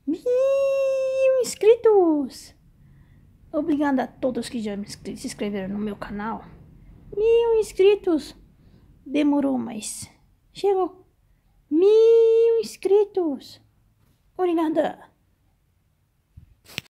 inscritos! Obrigada a todos que já se inscreveram no meu canal. 1000 inscritos! Demorou, mas chegou. 1000 inscritos! Obrigada!